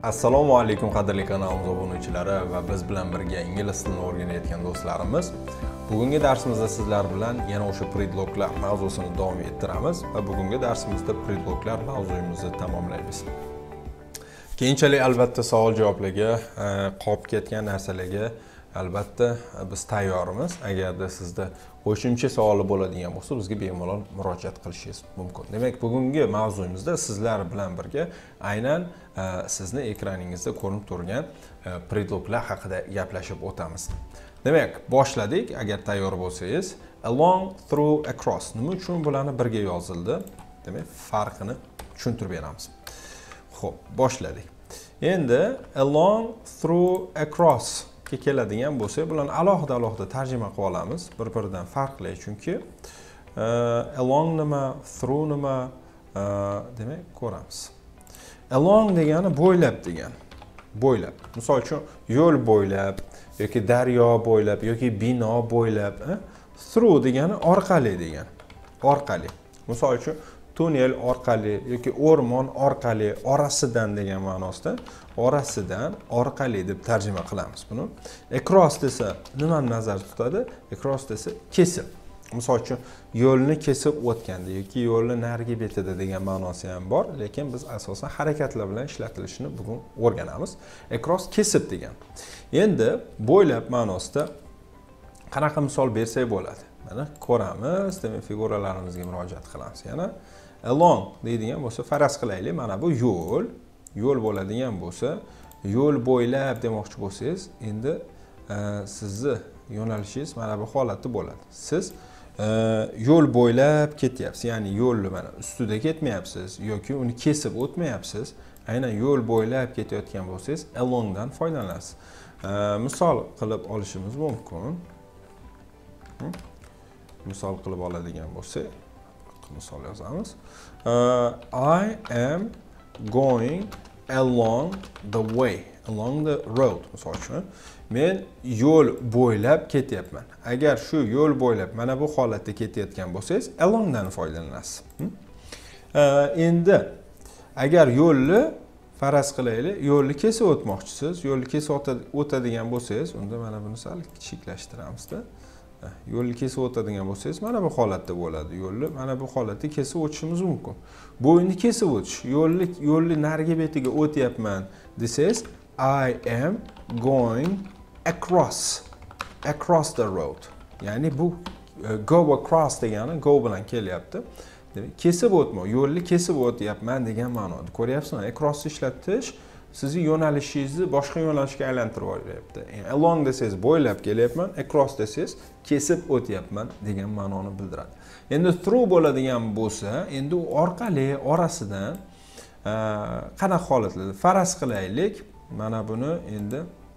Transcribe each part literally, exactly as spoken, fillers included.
Assalomu alaykum qadrli kanalimiz obunachilari va biz bilan birga ingliz tilini o'rganayotgan do'stlarimiz. Bugungi darsimizda sizlar bilan yana o'sha predloglar mavzusini davom ettiramiz va bugungi darsimizda predloglar mavzuyimizni tamomlaymiz. Keyinchalik albatta savol-javoblarga, qolib ketgan narsalarga albatta biz tayyormiz. Agarda sizda qo'shimcha savoli bo'ladigan bo'lsa, bizga bemalol murojaat qilishingiz mumkin. Demak, bugungi mavzuyimizda sizlar bilan birga aynan sizni ekraningizda ko'rinib turgan predloglar haqida gaplashib o'tamiz. Demak, boshladik. Agar tayyor bo'lsangiz, along, through, across nima uchun bularni birga yozildi? Demak, farqini tushuntirib beramiz. Xo'p, boshladik. Endi along, through, across ga keladigan bo'lsak, bularni alohida-alohida tarjima qilib olamiz, bir-biridan farqli, chunki along nima, through nima, demak, ko'ramiz. Along degani bo'ylab degani. Bo'ylab. Misol uchun, yo'l bo'ylab yoki daryo bo'ylab yoki bino bo'ylab, through degani orqali degani. Orqali. Misol uchun, tunnel orqali yoki o'rmon orqali, orasidan degan ma'nosida, orasidan, orqali deb tarjima qilamiz buni. Across desa nimani nazarda tutadi? Across desa kesib. Misol uchun, yo'lni kesib o'tganda yoki yo'lni narigi betida degan ma'nosi ham bor, lekin biz asosan harakatlar bilan ishlatilishini bugun o'rganamiz. Across kesib degan. Endi bo'ylab ma'nosida qanaqa misol bersak bo'ladi? Mana ko'ramiz, demak figuralarimizga murojaat qilamiz. Yana along deydigan bo'lsa, faraz qilaylik, mana bu yo'l, yo'l bo'ladigan bo'lsa, yo'l bo'ylab demoqchi bo'lsangiz, endi sizni yo'nalishingiz mana bu holatda bo'ladi. Siz yo'l bo'ylab ketyapsiz, ya'ni yo'lni mana ustida ketmayapsiz yoki uni kesib o'tmayapsiz. Aynan yo'l bo'ylab ketayotgan bo'lsangiz, alongdan foydalanasiz. Misol qilib olishimiz mumkin. Misol qilib oladigan bo'lsak, misol yozamiz. I am going along the way, along the road. Misol uchun, men yo'l bo'ylab ketyapman. Agar shu yo'l bo'ylab mana bu holatda ketayotgan bo'lsangiz, alongdan foydalanasiz. Endi agar yo'lni faraz qilaylik, yo'lni kesib o'tmoqchisiz, yo'lni kesib o'tadigan bo'lsangiz, unda mana buni sal kichiklashtiramizda. Yo'lni kesib o'tadigan bo'lsangiz, mana bu holatda bo'ladi. Yo'lni mana bu holatda kesib o'tishimiz mumkin. Bo'yni kesib o'tish, yo'lni yo'lni narigi betiga o'tyapman desangiz, I am going across across the road. Ya'ni bu go across degani go bilan kelyapti. Demak, kesib o'tma, yo'lni kesib o'tyapman degan ma'noda. Ko'ryapsizmi? Across ishlatish sizni yo'nalishingizni boshqa yo'nalishga aylantirib yuboryapti. Along desangiz bo'ylab kelyapman, across desangiz kesib o'tyapman degan ma'noni bildiradi. Endi through bo'ladigan bo'lsa, endi u orqali, orasidan qanaqa holatlarda faraz qilaylik. Mana buni endi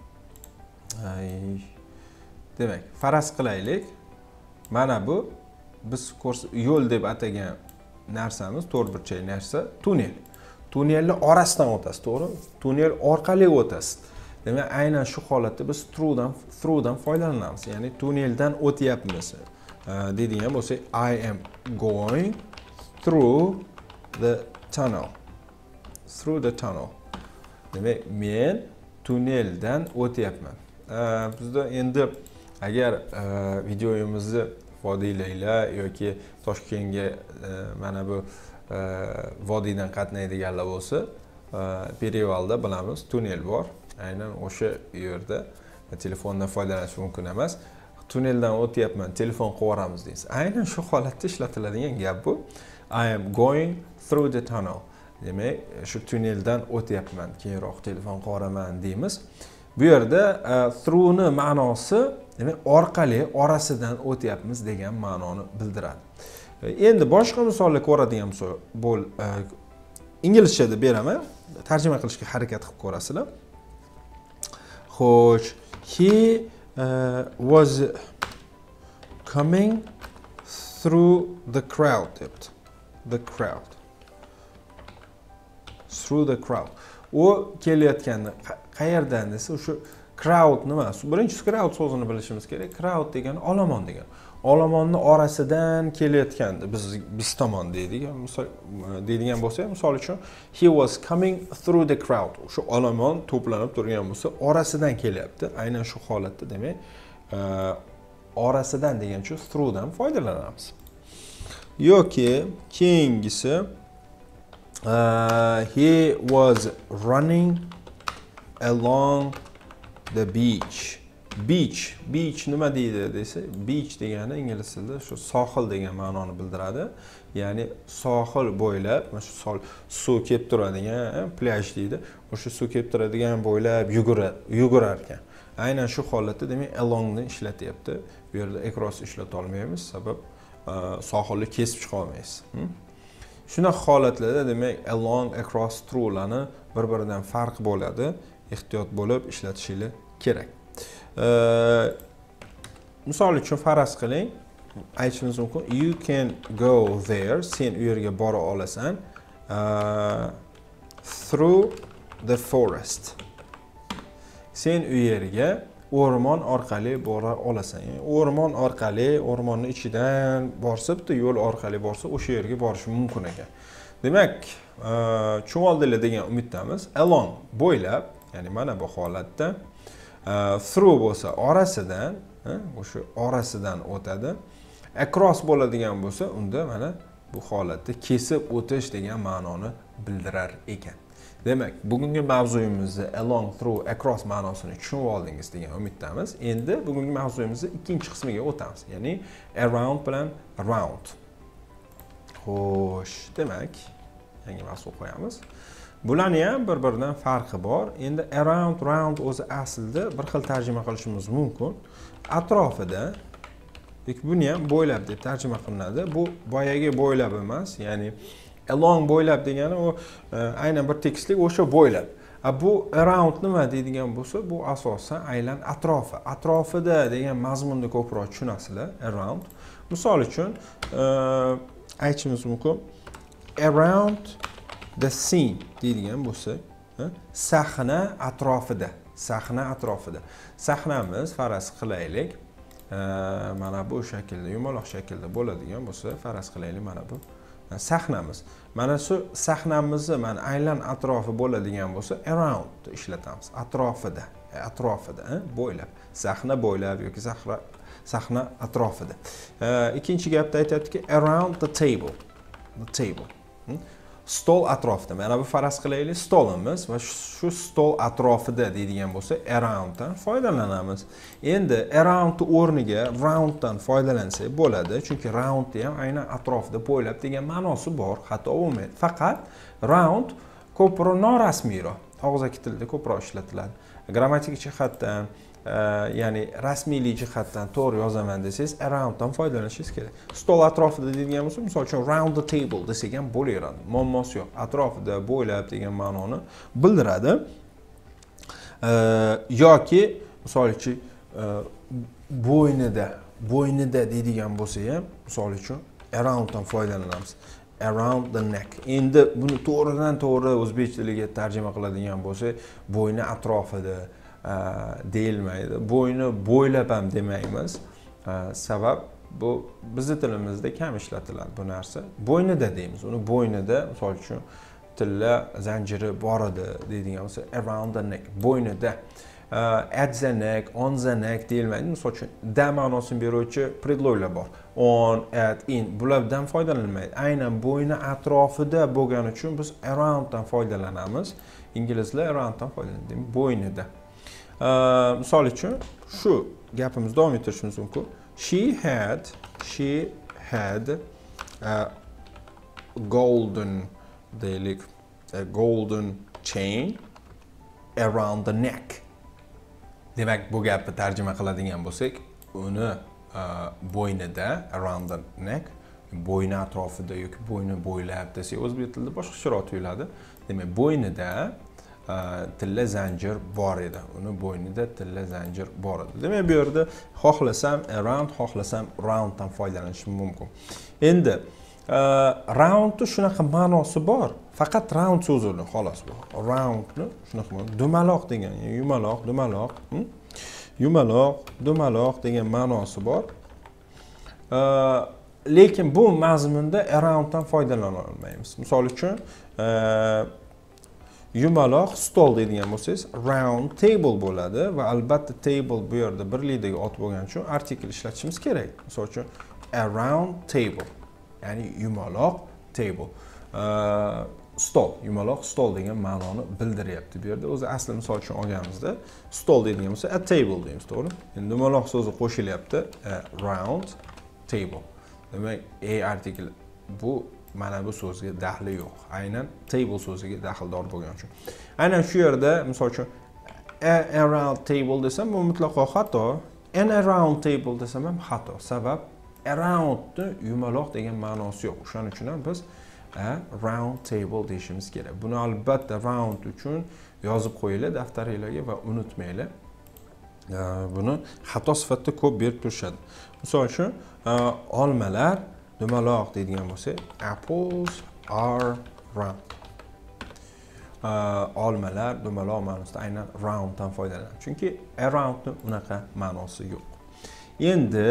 demak, faraz qilaylik. Mana bu biz yo'l deb atagan narsamiz, to'rtburchak narsa, tunnel. Tunnelni orasidan o'tasiz, to'g'ri? Tunnel orqali o'tasiz. Demak, aynan shu holatda biz throughdan throughdan foydalanamiz. Ya'ni tunneldan o'tyapmiz. Deydigan bo'lsa, I am going through the tunnel. Through the tunnel. Demak, men tunneldan o'tyapman. Bizda endi agar videomizni vodiylar yoki Toshkentga mana bu vodiydan qatnaydiganlar bo'lsa, Perivalda bilamiz, tunnel bor. Aynan o'sha yerda telefondan foydalanish mumkin emas. Tunneldan o'tyapman, telefon qilib deysiz. Aynan shu holatda ishlatiladigan gap bu. I am going through the tunnel. Demak, shu tunneldan o'tyapman, keyinroq telefon qilib deymiz. Bu yerda through'ni ma'nosi, demak, orqali, orasidan o'tyapmiz degan ma'noni bildiradi. Endi boshqa misollar ko'radigan bo'l inglizchada beraman, tarjima qilishga harakat qilib ko'rasizlar. Xo'sh, he uh, was coming through the crowd. The crowd. Through the crowd. U kelayotganda qayerdan desa, o'sha crowd nima? Birinchi crowd so'zini bilishimiz kerak. Crowd degani olomon degani. olomonni orasidan kelayotgandi. Biz biz tomon deydik. Misol deydigan bo'lsa, misol uchun he was coming through the crowd. Shu olomon to'planib turgan bo'lsa, orasidan kelyapti. Aynan shu holatda demak, orasidan degan uchun through dan foydalanamiz. Yoki keyingisi he was running along the beach. Beach, beach nima deydi desa, beach degani ingliz tilida shu sohil degan ma'noni bildiradi. Ya'ni sohil bo'ylab, mana shu suv kelib turadigan plyaj deydi. O'sha suv kelib turadigan bo'ylab yugurar, yugurar ekan. Aynan shu holatda demak along ni ishlatyapti. Bu yerda across ishlata olmaymiz, sabab sohilni kesib chiqa olmaysiz. Shunaqa holatlarda demak along, across, through larni bir-biridan farq bo'ladi. Ehtiyot bo'lib ishlatishingiz kerak. Misol uchun faraz qiling, aytishimiz mumkin, you can go there, sen u yerga bora olasan, through the forest. Sen u yerga o'rmon orqali bora olasan. Yani o'rmon orqali, o'rmonning ichidan borsa, bitta yo'l orqali borsa, o'sha yerga borish mumkin ekan. Demak, tushunoldilar degan umiddamiz. Along bo'ylab, ya'ni mana bu holatda through bo'lsa orasidan, o'sha orasidan o'tadi. Across bo'ladigan bo'lsa, unda mana bu holatda kesib o'tish degan ma'noni bildirar ekan. Demak, bugungi mavzuyimizni along, through, across ma'nosini tushunib oldingiz degan umiddamiz. Endi bugungi mavzuyimizning ikkinchi qismiga o'tamiz, ya'ni around bilan round. Xo'sh, demak, yangi mavzu qo'yamiz. Bularning ham bir-biridan farqi bor. Endi around, round o'zi aslida bir xil tarjima qilishimiz mumkin. Atrofida, buni ham bo'ylab deb tarjima qilinadi. Bu boyagi bo'ylab emas, ya'ni along bo'ylab degani u aynan bir tekislik o'sha bo'ylab. Bu around nima deydigan bo'lsa, bu asosan aylan atrofi. Atrofida degan mazmunni ko'proq tushunasizlar, around. Misol uchun aytishimiz mumkin, around the scene deydigan bo'lsa, sahna atrofida, sahna atrofida. Sahnamiz faraz qilaylik, mana bu shaklda, yumaloq shaklda bo'ladigan bo'lsa, faraz qilaylik mana bu sahnamiz. Mana shu sahnamizni mana aylan atrofi bo'ladigan bo'lsa, around ishlatamiz. Atrofida, atrofida, bo'ylab, sahna bo'ylab yoki sahna sahna atrofida. Ikkinchi gapda aytadiki, around the table. The table. Stol atrofida. Mana bu faraz qilaylik, stolimiz va shu stol atrofida deydigan bo'lsa, around dan foydalanamiz. Endi around o'rniga round dan foydalansak bo'ladi, chunki round ham aynan atrofida bo'ylab degan ma'nosi bor, xato bo'lmaydi. Faqat round ko'proq norasmiyroq, og'zaki tilda ko'proq ishlatiladi. Grammatik jihatdan, ya'ni rasmiylik jihatdan to'g'ri yozaman desangiz, around dan foydalanishingiz kerak. Stol atrofida deydigan bo'lsa, misol uchun round the table desak ham bo'laveradi. Muammosi yo'q. Atrofida, bo'ylab degan ma'noni bildiradi. Yoki misol uchun bo'ynida, bo'ynida deydigan bo'lsa ham, misol uchun around dan foydalanamiz. Around the neck. Endi buni to'g'ridan to'g'ri o'zbek tiliga tarjima qiladigan bo'lsa, bo'yni atrofida deyilmaydi. Bo'yni bo'ylab ham demaymiz. Sabab bu bizning tilimizda kam ishlatiladi bu narsa. Bo'ynida deymiz. Uni bo'ynida, misol uchun tilla zanjiri bor edi deydigan bo'lsa, around the neck, bo'ynida. At the neck, on the neck deyilmaydi. Misol uchun da ma'nosini beruvchi predloglar bor. On, at, in bulardan foydalanilmaydi. Aynan bo'yni atrofida bo'lgani uchun biz around dan foydalanamiz. Inglizlar around dan foydalanadi. Bo'ynida. Misol uchun shu gapimizni davom ettirishimiz mumkin. She had she had a golden deylik, a golden chain around the neck. Demak, bu gapni tarjima qiladigan bo'lsak, uni bo'ynida, around the neck, bo'yni atrofida yoki bo'yni bo'ylab desak, o'zbek tilida boshqacharoq tuyuladi. Demak, bo'ynida tilla zanjir bor edi. Uni bo'ynida tilla zanjir bor edi. Demak, bu yerda xohlasam around, xohlasam round dan foydalanishim mumkin. Endi roundni shunaqa ma'nosi bor. Faqat round so'zini xolos bu. Roundni shunaqa dumaloq degan, yumaloq, dumaloq, yumaloq, dumaloq degan ma'nosi bor. lekin bu mazmunda arounddan foydalana olmaymiz. Misol uchun yumaloq stol deydigan bo'lsangiz round table bo'ladi va albatta table bu yerda birlikdagi ot bo'lgani uchun artikel ishlatishimiz kerak. Misol uchun a round table, ya'ni yumaloq table. Stol, yumaloq stol degan ma'noni bildiryapti bu yerda. O'zi asli misol uchun olganimizda stol deydigan bo'lsa a table deymiz, to'g'ri? Endi yumaloq so'zi qo'shilyapti, a round table. Demak, a artikel bu mana bu so'zga daxli yo'q. Aynan table so'ziga daxldor bo'lgani uchun. Aynan shu yerda misol uchun a round table desam bu mutlaqo xato. An around table desam ham xato. Sabab aroundni yumaloq degan ma'nosi yo'q. O'shaning uchun ham biz a round table deyishimiz kerak. Buni albatta round uchun yozib qo'yinglar daftaringizga va unutmanglar. Buni xato sifatida ko'p berib turishadi. Misol uchun olmalar dumaloq deydigan bo'lsa, apples are round. Olmalar dumaloq ma'nosida aynan rounddan foydalanadi. Chunki aroundni unaqa ma'nosi yo'q. Endi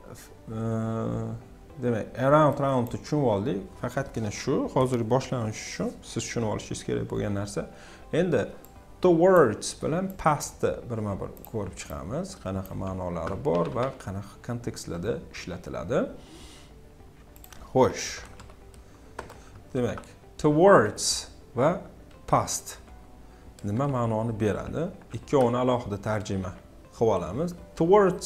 demak, around roundni tushunib oldik. Faqatgina shu, hozir boshlanishi shu, siz tushunib olishingiz kerak bo'lgan narsa. Endi towards bilan pastni birma-bir ko'rib chiqamiz. Qanaqa ma'nolari bor va qanaqa kontekstlarda ishlatiladi. Xo'sh. Demak, towards va past nima ma'noni beradi? Ikkovini alohida tarjima qilib olamiz. Towards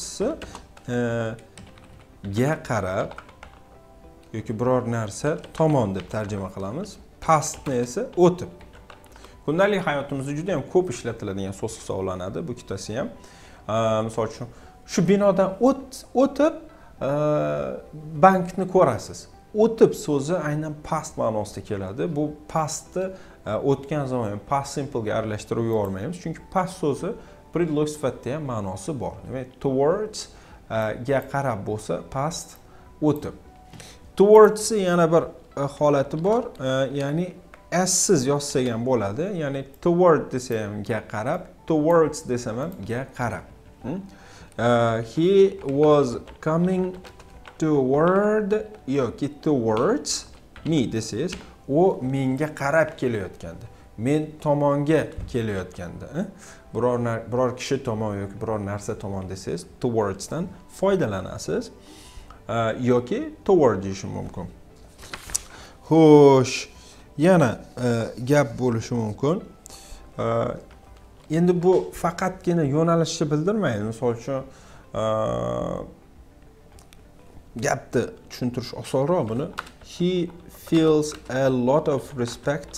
ga qarab yoki biror narsa tomon deb tarjima qilamiz. Pastni esa o'tib. Kundalik hayotimizda juda ham ko'p ishlatiladigan so'z hisoblanadi bu ikkitasi ham. Misol uchun, shu binodan o'tib bankni ko'rasiz. O'tib so'zi aynan past ma'nosida keladi. Bu pastni o'tgan zaman ham past simple ga aralashtirib yubormaymiz, chunki past so'zi predlog sifatida ham ma'nosi bor. Demak, towards ga qarab bo'lsa, past o'tib. Towards yana bir holati bor, ya'ni s siz yozsak ham bo'ladi. Ya'ni toward desa ham ga qarab, towards desam ham ga qarab. Uh, he was coming toward yoki towards me desangiz, u menga qarab kelayotgandi. Men tomonga kelayotgandi. Biror biror kishi tomon yoki biror narsa tomon desangiz, towards dan foydalanasiz. Uh, yoki toward deyishim mumkin. Xo'sh, yana uh, gap bo'lishi mumkin. Uh, endi bu faqatgina yo'nalishni bildirmaydi. Misol uchun, uh, gapni tushuntirish osonroq buni. He feels a lot of respect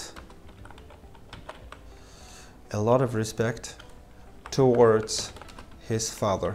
a lot of respect towards his father.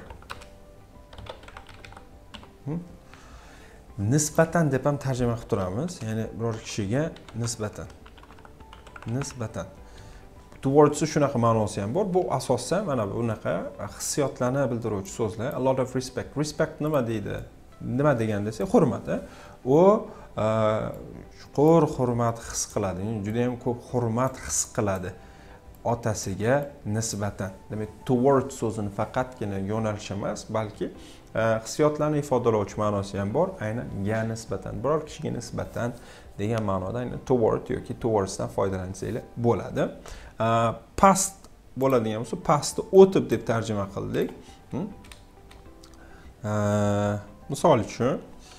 Hmm? Nisbatan deb ham tarjima qilib turamiz. Ya'ni biror kishiga nisbatan. Nisbatan. Towards shunaqa ma'nosi ham bor. Bu asosan mana bunaqa hissiyotlarni bildiruvchi so'zlar. A lot of respect. Respect nima deydi? Nima degan desa, hurmat. U chuqur hurmat his qiladi. Juda ham ko'p hurmat his qiladi otasiga nisbatan. Demak, towards so'zini faqatgina yo'nalish emas, balki hissiyotlarni ifodalovchi ma'nosi ham bor. Aynan ga nisbatan, biror kishiga nisbatan degan ma'noda aynan toward yoki towards dan foydalansanglar bo'ladi. Past bo'ladigan bo'lsa, pastni o'tib deb tarjima qildik. Misol uchun,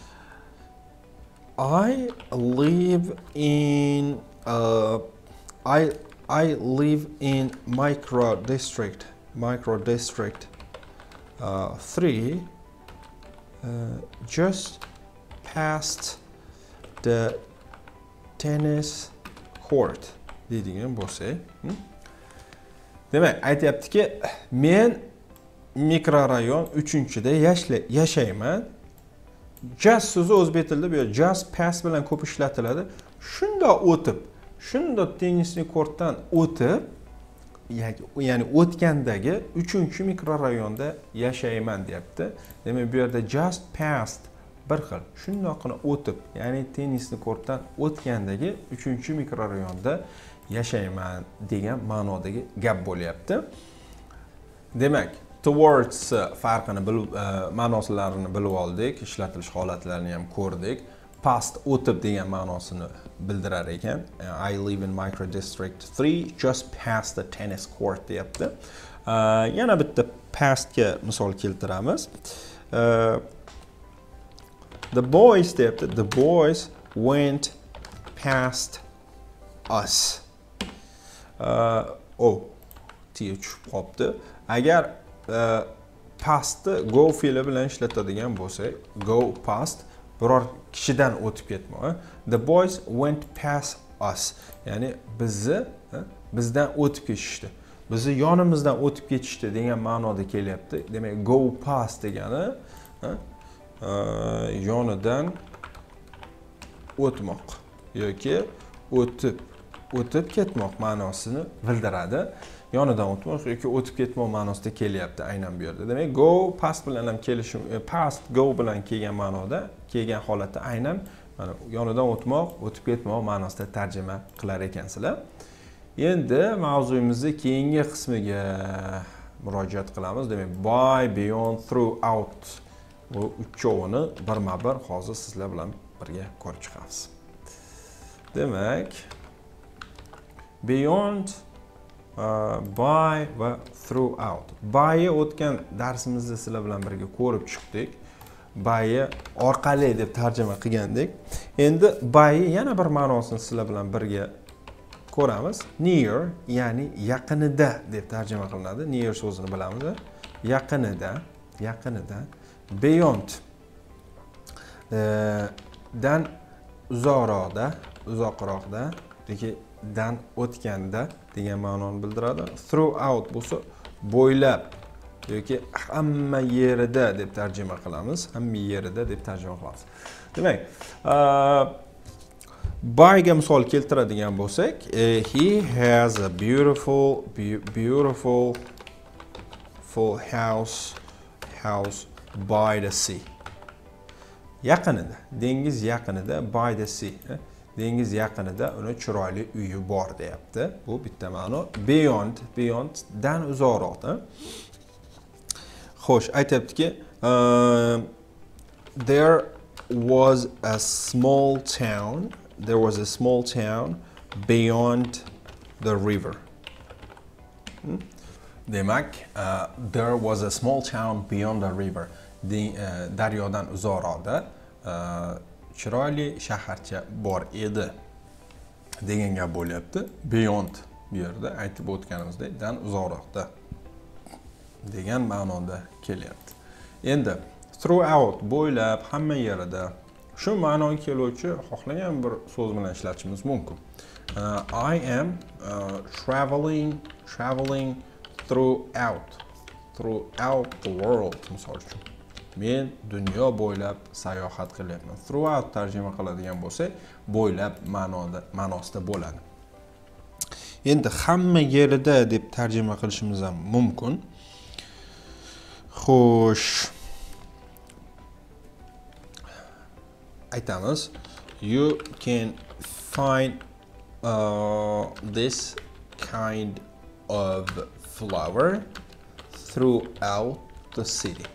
I live in uh, I I live in micro district micro district uh, three uh, just past the tennis court deydigan bo'lsa, demak aytayaptiki, men mikrorayon uchinchida yashayman. Just so'zi o'zbek tilida bu just pass bilan ko'p ishlatiladi. Shunda o'tib, shunda tennisni kortdan o'tib, ya'ni o'tgandagi uchinchi mikrorayonda yashayman deyapti. Demak, bu yerda just past bir xil. Shundoqina o'tib, ya'ni tennisni kortdan o'tgandagi uchinchi mikrorayonda yashayman degan ma'nodagi gap bo'lyapti. Demak, towards farqini bilib, ma'nolarini bilib oldik, ishlatilish holatlarini ham ko'rdik. Past o'tib degan ma'nosini bildirar ekan. I live in micro district three, just past the tennis court deyapti. Yana bitta pastga misol keltiramiz. The boys deyapti. The boys went past us. Oh, tiya tushib qolibdi. Agar pastni go fe'li bilan ishlatadigan bo'lsak, go past biror kishidan o'tib ketmoq. The boys went past us. Ya'ni bizni bizdan o'tib ketishdi. Bizni yonimizdan o'tib ketishdi degan ma'noda kelyapti. Demak, go past degani yonidan o'tmoq yoki o'tib o'tib ketmoq ma'nosini bildiradi. Yonidan o'tmoq yoki o'tib ketmoq ma'nosida kelyapti aynan bu yerda. Demak, go past bilan ham kelishi, past go bilan kelgan ma'noda, kelgan holatda aynan mana yonidan o'tmoq, o'tib ketmoq ma'nosida tarjima qilar ekansizlar. Endi mavzuyimizning keyingi qismiga murojaat qilamiz. Demak, by, beyond, throughout bu uchovini birma-bir hozir sizlar bilan birga ko'rib chiqamiz. Demak, beyond, Uh, by va throughout. By o'tgan darsimizda sizlar bilan birga ko'rib chiqdik. By orqali deb tarjima qilgandik. Endi by yana bir ma'nosini sizlar bilan birga ko'ramiz. Near, ya'ni yaqinida deb tarjima qilinadi. Near so'zini bilamiz. Yaqinida, yaqinida. Beyond uh, dan uzoqroqda, uzoqroqda yoki dan o'tganda degan ma'noni bildiradi. Throughout bo'lsa bo'ylab yoki hamma yerida deb tarjima qilamiz. Hamma yerida deb tarjima qilamiz. Demak, by ga misol keltiradigan bo'lsak, he has a beautiful beautiful full house house by the sea. Yaqinida, dengiz yaqinida by the sea. Dengiz yaqinida uni chiroyli uyi bor deyapti. Bu bitta ma'no. Beyond, beyond dan uzoqroqda. Xo'sh, aytibdiki, uh, there was a small town, there was a small town beyond the river. Hmm? Demak, uh, there was a small town beyond the river. De, uh, daryodan uzoqroqda uh, chiroyli shaharcha bor edi degan gap bo'lyapti. Beyond bu yerda aytib o'tganimizdek dan uzoqroqda degan ma'noda kelyapti. Endi throughout bo'ylab hamma yerida shu ma'noga keluvchi xohlagan bir so'z bilan ishlatishimiz mumkin. Uh, I am uh, traveling traveling throughout throughout the world misol uchun. Men dunyo bo'ylab sayohat qilyapman. Throughout tarjima qiladigan bo'lsa, bo'ylab ma'noda ma'nosida bo'ladi. Endi hamma yerida deb tarjima qilishimiz ham mumkin. Xo'sh. Aytamiz, you can find uh, this kind of flower throughout the city.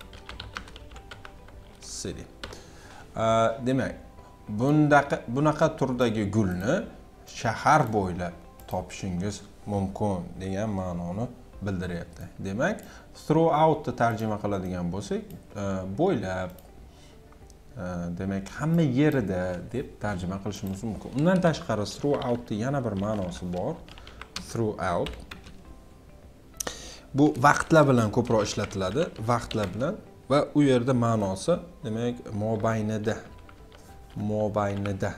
City. Uh, demak, bundaqa bunaqa turdagi gulni shahar bo'ylab topishingiz mumkin degan ma'noni bildiryapti. Demak, throughout ni tarjima qiladigan bo'lsak, uh, bo'ylab uh, demak, hamma yerida deb tarjima qilishimiz mumkin. Undan tashqari throughout ni yana bir ma'nosi bor. Throughout bu vaqtlar bilan ko'proq ishlatiladi, vaqtlar bilan. Va u yerda ma'nosi demak mobaynida mobaynida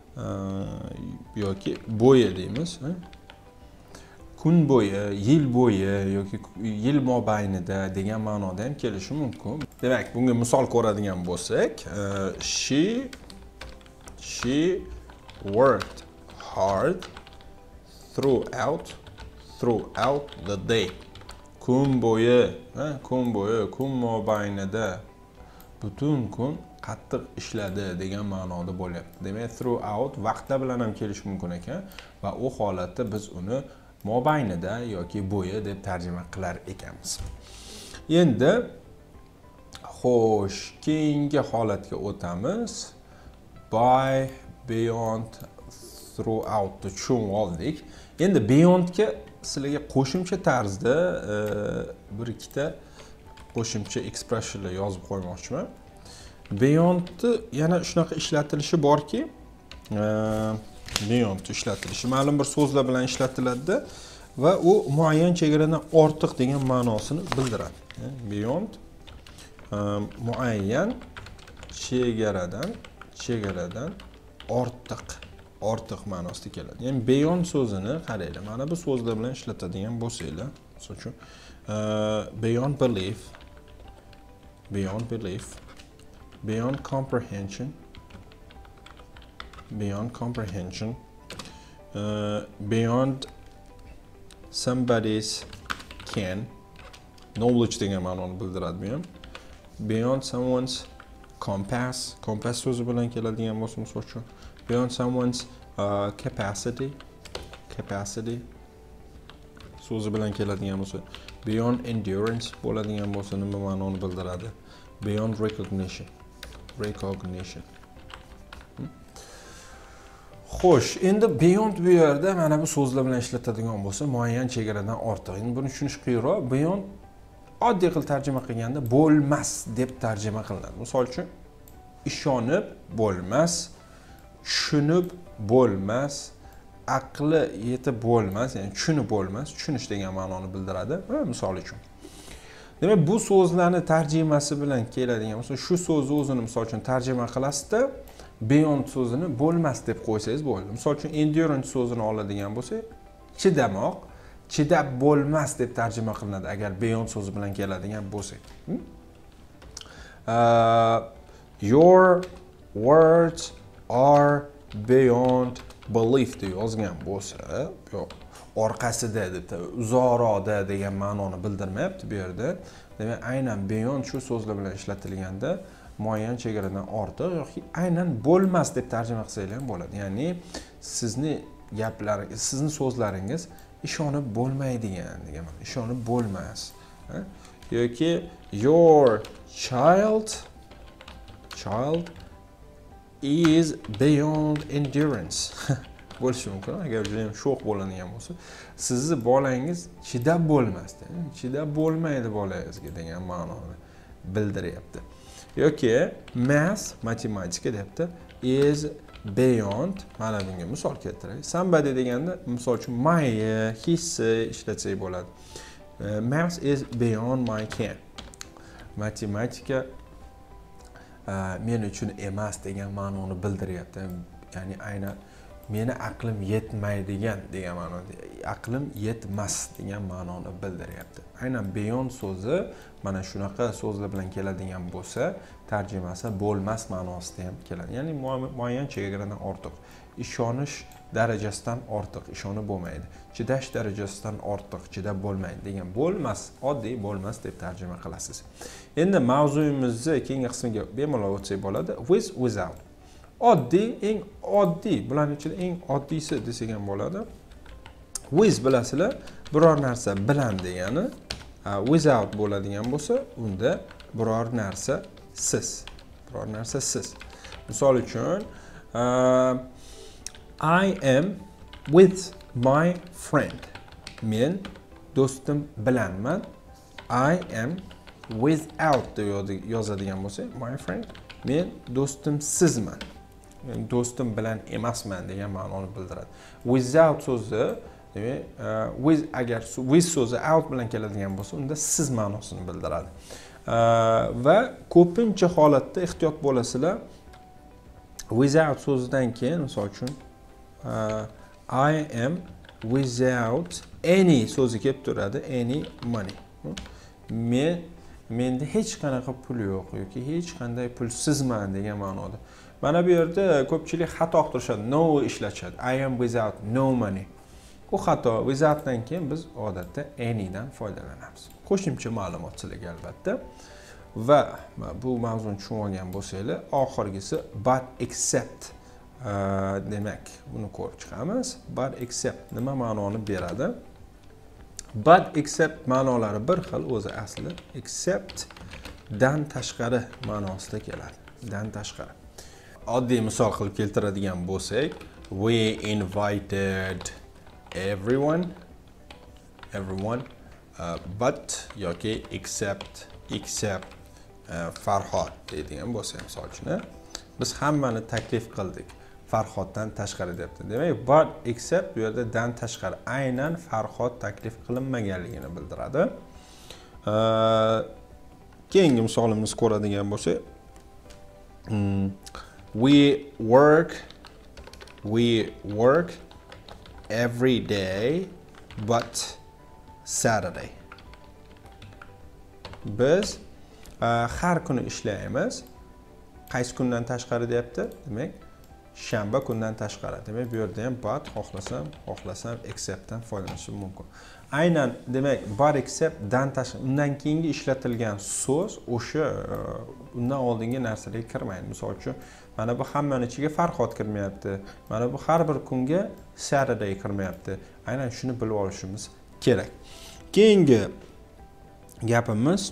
yoki bo'yi deymiz. Kun bo'yi, yil bo'yi yoki yil mobaynida degan ma'noda ham kelishi mumkin. Demak, bunga misol ko'radigan bo'lsak, she she worked hard throughout throughout the day. Kun bo'yi, kun bo'yi, kun mobaynida butun kun qattiq ishladi degan ma'noda bo'lyapti. Demak, throughout vaqtlar bilan ham kelishi mumkin ekan va u holatda biz uni mobaynida yoki bo'yi deb tarjima qilar ekanmiz. Endi xo'sh, keyingi holatga o'tamiz. By, beyond, throughout ni tushunib oldik. Endi beyondga sizlarga qo'shimcha tarzda bir ikkita qo'shimcha expressionlar yozib qo'ymoqchiman. Beyondni yana shunaqa ishlatilishi borki, beyond ishlatilishi ma'lum bir so'zlar bilan ishlatiladi va u muayyan chegaradan ortiq degan ma'nosini bildiradi. Beyond muayyan chegaradan chegaradan ortiq ortiq ma'nosida keladi. Ya'ni beyond so'zini qaranglar. Mana bu so'zlar bilan ishlatadigan bo'lsanglar, misol uchun beyond belief, beyond belief, beyond comprehension, beyond comprehension, uh, beyond somebody's can, knowledge degan ma'noni bildiradi bu ham. Beyond someone's compass, compass so'zi bilan keladigan bo'lsa, misol uchun beyond someone's uh, capacity, capacity so'zi bilan keladigan bo'lsa, beyond endurance bo'ladigan bo'lsa nima ma'noni bildiradi? Beyond recognition, recognition. Xo'sh, endi beyond bu yerda mana bu so'zlar bilan ishlatadigan bo'lsa, muayyan chegaradan ortiq. Endi buni tushunish qiyinroq. Beyond oddiy qilib tarjima qilganda bo'lmas deb tarjima qilinadi. Misol uchun ishonib bo'lmas, tushunib bo'lmas, aqli yetib bo'lmas, ya'ni tushunib bo'lmas, tushunish degan ma'noni bildiradi. Misol uchun. Demak, bu so'zlarni tarjimasi bilan keladigan bo'lsa, shu so'zni o'zini misol uchun tarjima qilasizda, beyond so'zini bo'lmas deb qo'ysangiz bo'ldi. Misol uchun endurance so'zini oladigan bo'lsak, chidamoq, chidab bo'lmas deb tarjima qilinadi agar beyond so'zi bilan keladigan bo'lsak. Uh, your words are beyond belief deb yozgan bo'lsa, yo'q, orqasida deb, uzoqroqda degan ma'noni bildirmayapti bu yerda. Demak, aynan beyond shu so'zlar bilan ishlatilganda muayyan chegaradan ortiq yoki aynan bo'lmas deb tarjima qilsangiz ham bo'ladi. Ya'ni sizni gaplaringiz, sizni so'zlaringiz ishonib bo'lmaydigan degan ma'no. Ishonib bo'lmas. Yoki your child child is beyond endurance. Bo'lishi mumkin agar juda ham sho'x bo'ladigan bo'lsa, sizni bolangiz chidab bo'lmasdi. Chidab bo'lmaydi bolangizga degan ma'noni bildiryapti. Yoki math, matematika debdi, is beyond, mana bunga misol keltiray. Somebody deganda misol uchun my, his ishlatsak bo'ladi. Math is beyond my ken. Matematika men uchun emas degan ma'noni bildiryapti. Ya'ni aynan meni aqlim yetmaydigan degan ma'noda, aqlim yetmas degan ma'noni bildiryapti. Aynan beyond so'zi mana shunaqa so'zlar bilan keladigan bo'lsa, tarjimasi bo'lmas ma'nosida ham keladi. Ya'ni muayyan chegaradan ortiq, ishonish darajasidan ortiq, ishonib bo'lmaydi. Chidash darajasidan ortiq, chidab bo'lmaydi degan bo'lmas, oddiy bo'lmas deb tarjima qilasiz. Endi mavzuyimizni keyingi qismiga bemalol o'tsak bo'ladi. With, without. Oddiy, eng oddiy, bularning ichida eng oddiysi desak ham bo'ladi. With bilasizlar, biror narsa bilan degani, without bo'ladigan bo'lsa, unda biror narsa siz, biror narsa siz. Misol uchun, uh, I am with my friend. Men do'stim bilanman. I am without deb yozadigan bo'lsa, my friend, men do'stim sizman. Yani do'stim bilan emasman degan ma'noni bildiradi. Without so'zi, demak, with agar with so'zi out bilan keladigan bo'lsa, unda siz ma'nosini bildiradi. Va ko'pincha holatda ehtiyot bo'lasizlar. Without so'zidan keyin, misol uchun, I am without any so'zi kelib turadi, any money. Men menda hech qanaqa pul yo'q yoki hech qanday pulsizman degan ma'noda. Mana bu yerda ko'pchilik xato qilishadi, no ishlatishadi. I am without no money. Bu xato. Withoutdan keyin biz odatda any dan foydalanamiz. Qo'shimcha ma'lumot sizlarga albatta. Va bu mavzuni tushunib olgan bo'lsanglar, oxirgisi but except demak, buni ko'rib chiqamiz. But except nima ma'noni beradi? But except ma'nolari bir xil o'zi asli. Except dan tashqari ma'nosida keladi. Dan tashqari. Oddiy misol qilib keltiradigan bo'lsak, we invited everyone everyone uh, but yoki except except uh, Farhod deydigan bo'lsa misol uchun biz hammani taklif qildik. Farhoddan tashqari debdi. Demak, but except bu yerda dan tashqari aynan Farhod taklif qilinmaganligini bildiradi. Uh, keyingi misolimizni ko'radigan bo'lsak, hmm, we work we work every day but Saturday. Biz uh, har kuni ishlaymiz. Qaysi kundan tashqari deyapti? Demak, shanba kundan tashqari. Demak, bu yerda ham but xohlasam, xohlasam exceptdan foydalanishim mumkin. Aynan demak, but except dan tashqari. Undan keyingi ishlatilgan so'z o'sha undan oldingi narsalarga kirmaydi. Misol uchun, mana bu hammaning ichiga Farhod kirmayapti. Mana bu har bir kunga Saturday kirmayapti. Aynan shuni bilib olishimiz kerak. Keyingi gapimiz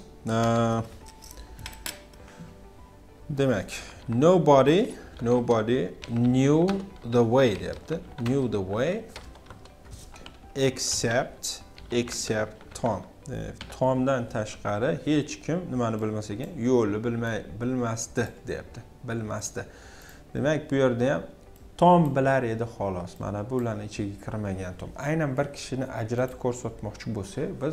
demak, nobody nobody knew the way deyapti. Knew the way except except Tom. Tomdan tashqari hech kim nimani bilmas ekan, yo'lni bilmay bilmasdi deyapti. Bilmasdi. Demak, bu yerda ham Tom bilar edi xolos. Mana bularning ichiga kirmagan Tom. Aynan bir kishini ajratib ko'rsatmoqchi bo'lsak, biz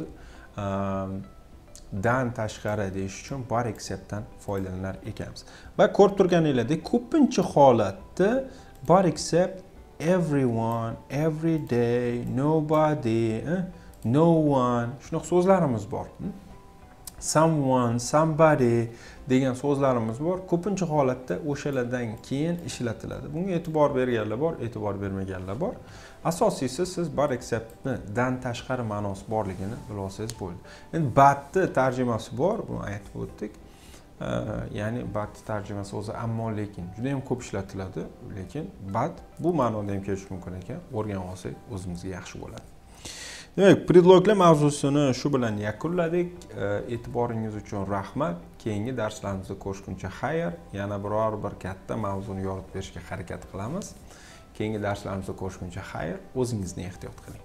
dan tashqari deyish uchun but exceptdan foydalanar ekanmiz. Va ko'rib turganingizdek, ko'pincha holatda but except everyone, every day, nobody, eh? no one shunaqa so'zlarimiz bor. Someone, somebody degan so'zlarimiz bor. Ko'pincha holatda o'shalardan keyin ishlatiladi. Bunga e'tibor berganlar bor, e'tibor bermaganlar bor. Asosiysi siz but exceptni dan tashqari ma'nosi borligini bilsangiz bo'ldi. Endi butni tarjimasi bor, buni aytib o'tdik. Ya'ni but tarjimasi o'zi ammo lekin juda ham ko'p ishlatiladi, lekin but bu ma'noda ham kelishi mumkin ekan. O'rganib olsak o'zimizga yaxshi bo'ladi. Demak, predloglar mavzusini shu bilan yakunladik. E'tiboringiz uchun rahmat. Keyingi darslarimizda ko'rishguncha xayr. Yana biror bir katta mavzuni yoritib berishga harakat qilamiz. Keyingi darslarimizda ko'rishguncha xayr. O'zingizni ehtiyot qiling.